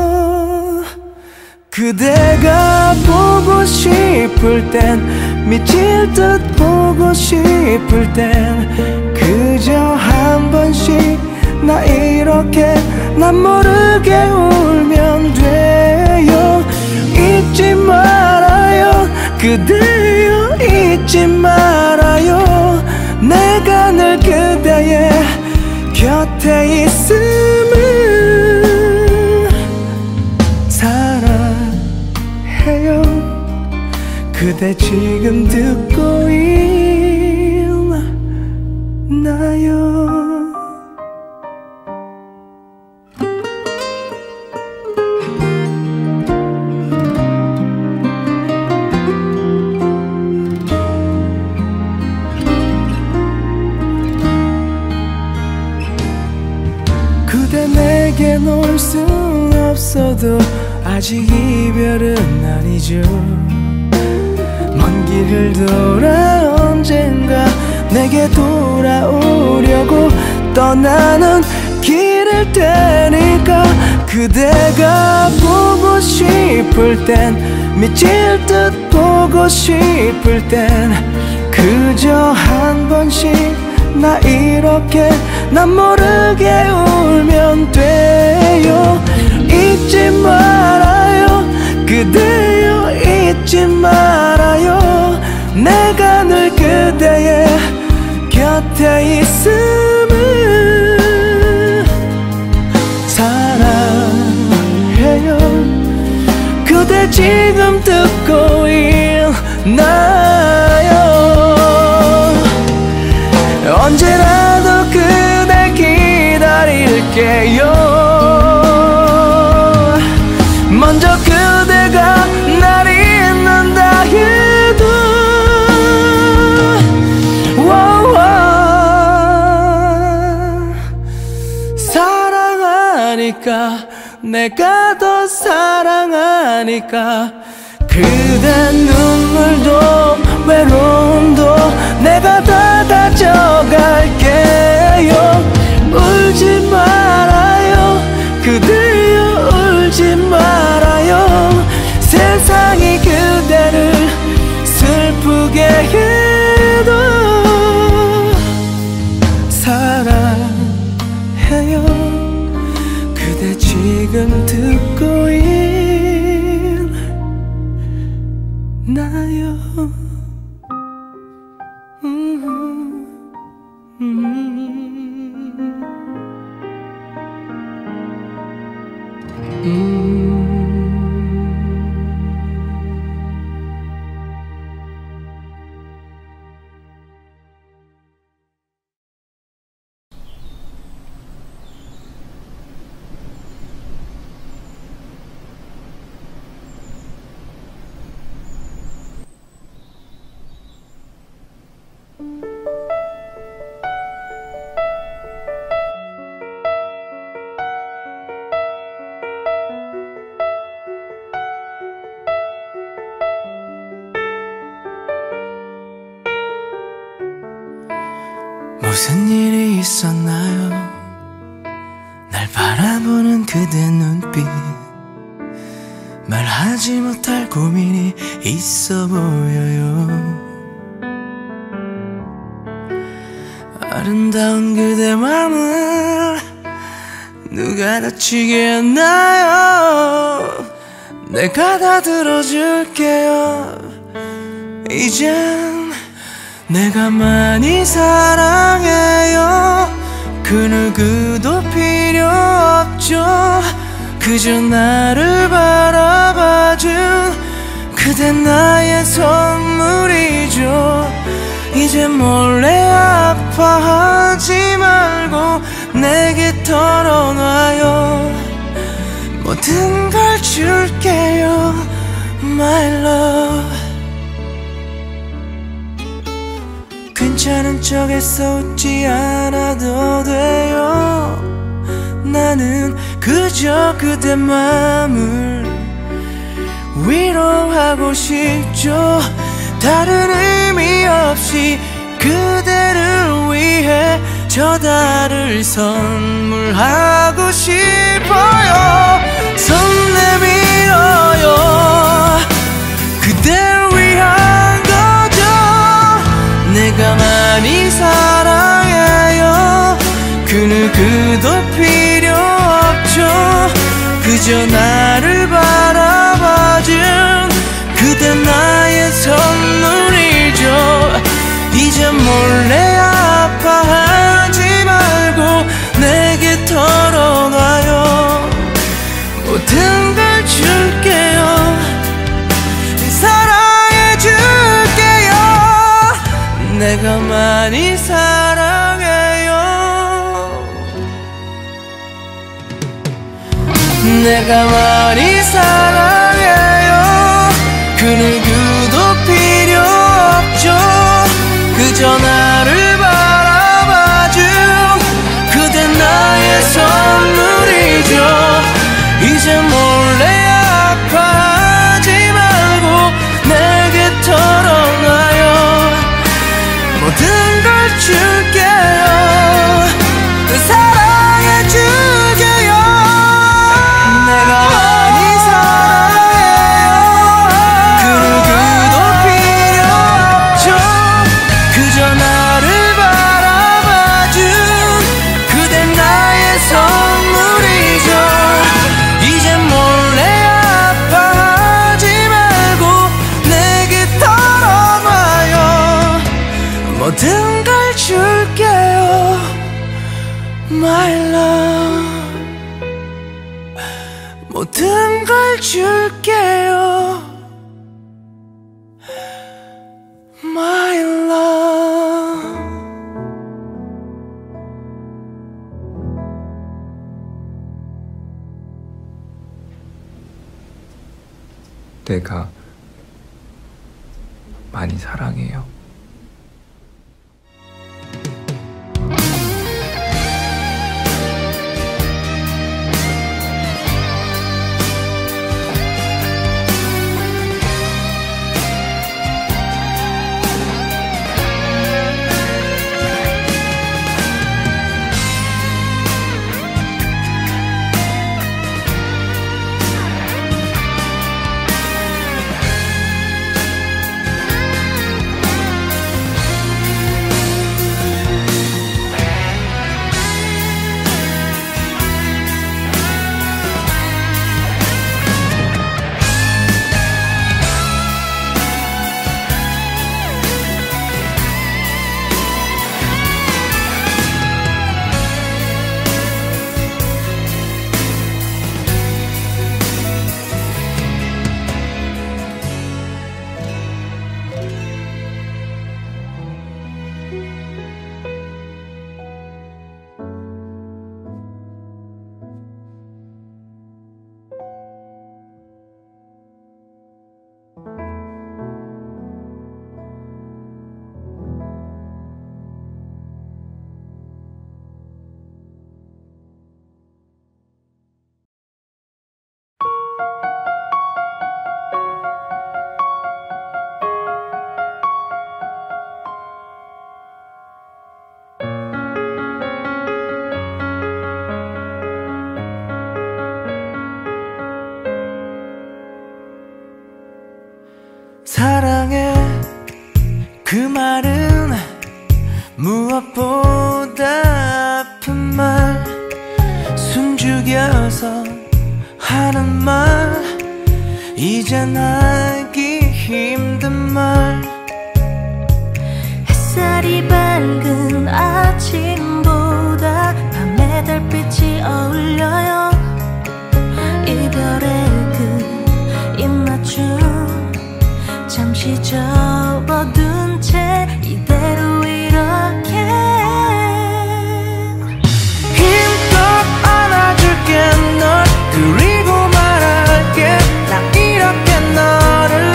그대가 보고 싶을 땐 미칠 듯 보고 싶을 땐 그저 한 번씩 나 이렇게 난 모르게 울면 돼요. 잊지 말아요 그대여, 잊지 말아요. 내가 늘 곁에 있음을 사랑해요. 그대 지금 듣고 있나요? 그대 내겐 올 순 없어도 아직 이별은 아니죠. 먼 길을 돌아 언젠가 내게 돌아오려고 떠나는 길일 테니까 그대가 보고 싶을 땐 미칠 듯 보고 싶을 땐 그저 한 번씩 나 이렇게 난 모르게 울면 돼요. 잊지 말아요 그대여 잊지 말아요. 내가 늘 그대의 곁에 있음을 사랑해요. 그대 지금 듣고 있나요? 언제라도 그대 기다릴게요. 먼저 그대가 날 잊는다 해도 사랑하니까 내가 더 사랑하니까 그대 눈물도 외로움도 내가 다 가져갈게요. 울지 말아요 그대여 울지 말아요. 세상이 그대를 슬프게 해도 사랑해요. 그대 지금 듣고 있나요? 음, 음, 음. 무슨 일이 있었나요? 날 바라보는 그대 눈빛 말하지 못할 고민이 있어 보여요. 아름다운 그대 맘을 누가 다치게 했나요? 내가 다 들어줄게요. 이젠 내가 많이 사랑해요. 그 누구도 필요 없죠. 그저 나를 바라봐준 그대 나의 선물이죠. 이제 몰래 아파하지 말고 내게 털어놔요. 모든 걸 줄게요 My love. 괜찮은 척해서 웃지 않아도 돼요. 나는 그저 그대 맘을 위로하고 싶죠. 다른 의미 없이 그대를 위해 저 달을 선물하고 싶어요. 손 내밀어요. 그대를 위한 거죠. 내가 많이 사랑해요. 그 누구도 필요 없죠. 그저 나를 바라봐준 그대 나의 선물이죠. 이제 몰래 아파하지 말고 내게 내가 많이 사랑해요. 그 누구도 필요 없죠. 그저 나를 바라봐준 그대 나의 선물이죠. 이제 몰래 아파하지 말고 내게 털어놔요. 모든 걸 줄게요. 사랑해줄게요. 내가 많이 사랑해요. 그 누구도 필요 없죠. 그저 나를 바라봐준 그대 나의 선물이죠. 이제 몰래 아파하지 말고 내게 털어놔요. 모든 걸 줄게요. My love, 모든 걸 줄게요. My love. 내가 많이 사랑해요. 사랑해 그 말은 무엇보다 아픈 말, 숨죽여서 하는 말, 이젠 하기 힘든 말. 햇살이 밝은 아침보다 밤의 달빛이 어울려요. 이별의 그 입맞춤 잠시 접어둔 채 이대로 이렇게 힘껏 안아줄게 널. 그리고 말할게 나 이렇게 너를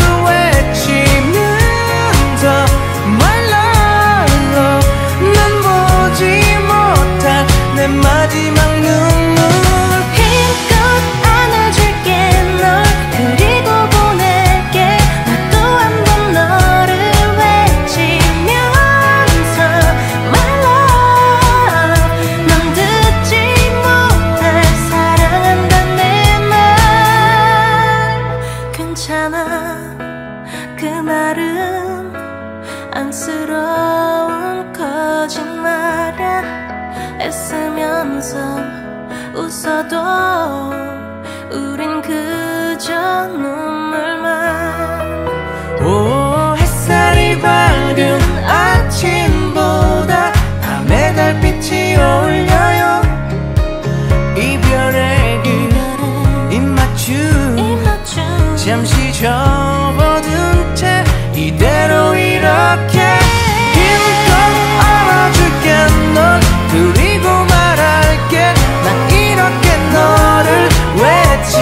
외치면서 My love. 난 보지 못할 내 마지막 눈물. 힘껏 안아줄게 널. 그리고 보낼게 나 또 한 번 너를 외치면서 My love. 넌 듣지 못할 사랑한다 내 말. 괜찮아 그 말은 안쓰러운 거짓말이야. 애쓰면서 웃어도 우린 그저 눈물만. 오, 햇살이 밝은 아침보다 밤의 달빛이 어울려요. 이별의 그 입맞춤 입맞춤 잠시 접어둔 채 이대로 이렇게 힘껏 안아줄게 널. 그리고 말할게 난 이렇게 너를 외치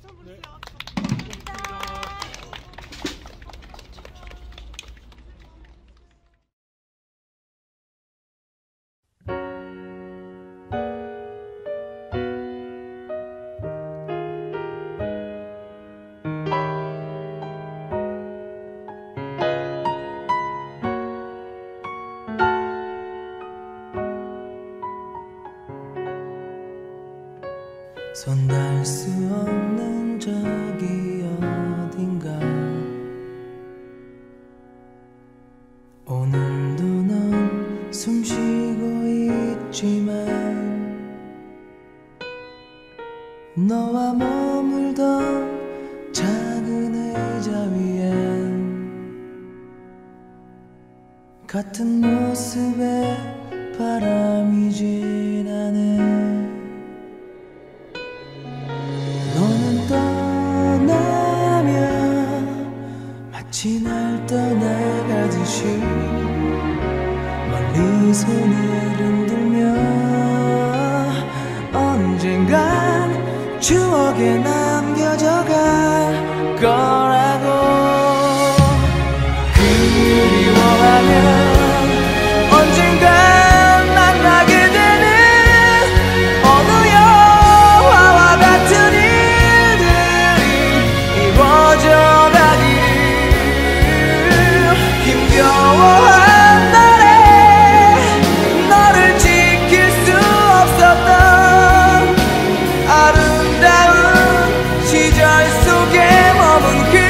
손 닿을 수 없는 저기 어딘가 오늘도 넌 숨쉬고 있지만 너와 머물던 작은 의자 위엔 같은 모습에 바람이 지나네. 너는 떠나면 마치 날 떠나가듯이 멀리 손을 흔들며 언젠간 추억에 남겨져 갈 거라고. 그리워하면 언젠간 만나게 되는 어느 영화와 같은 힘겨워한 날에 너를 지킬 수 없었던 아름다운 시절 속에 머문 그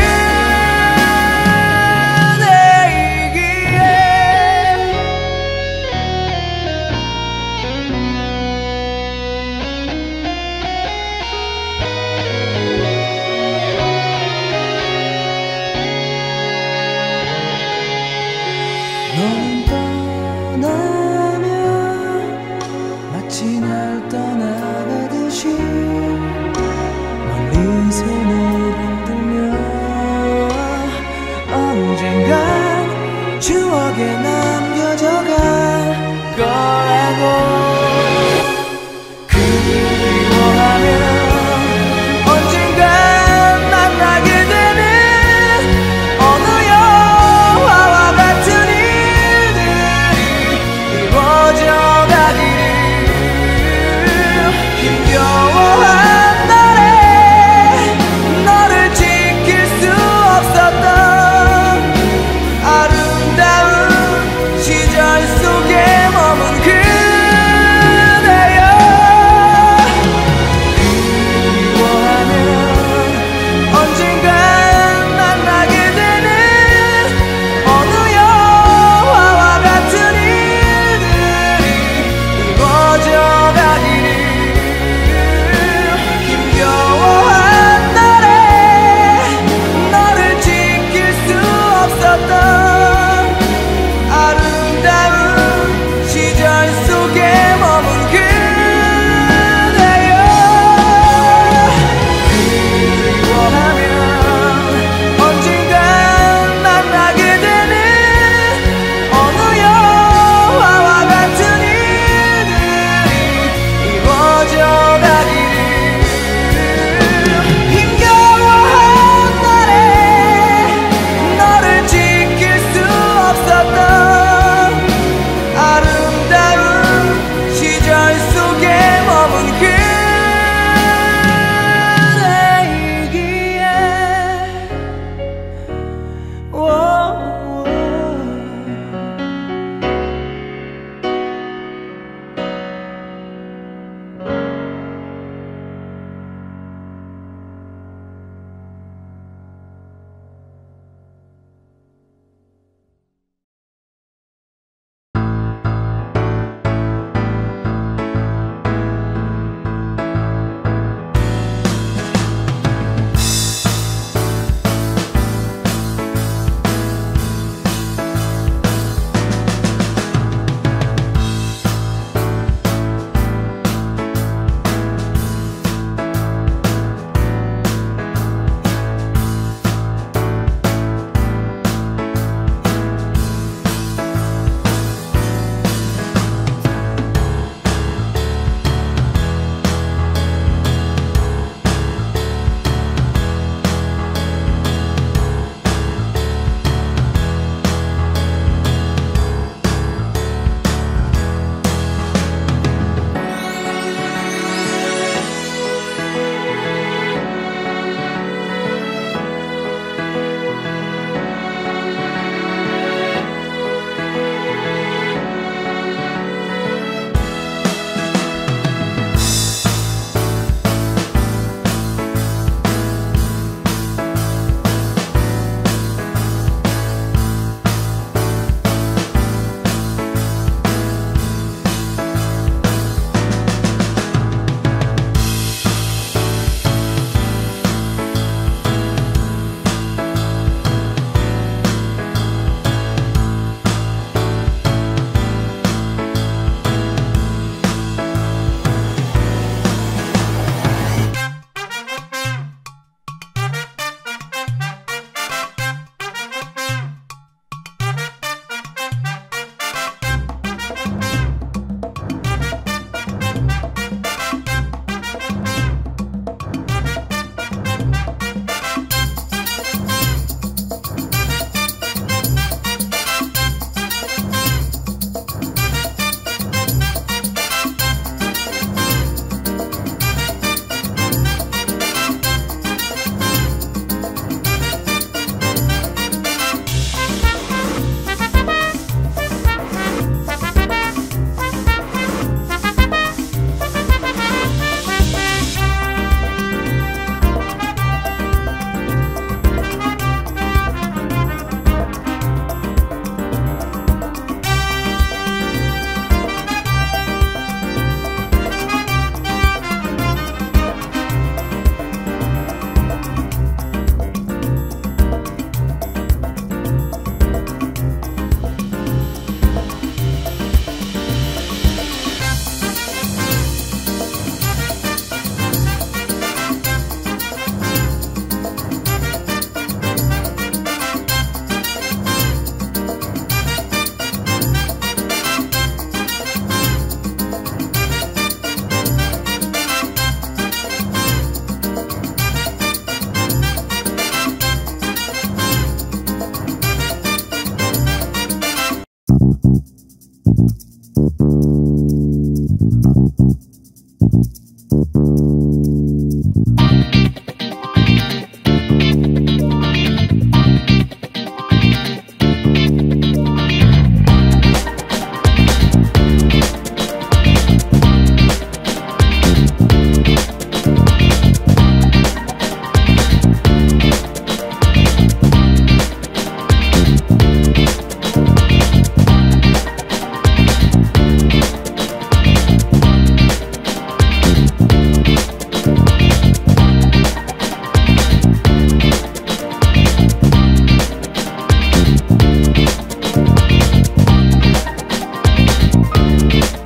Thank you.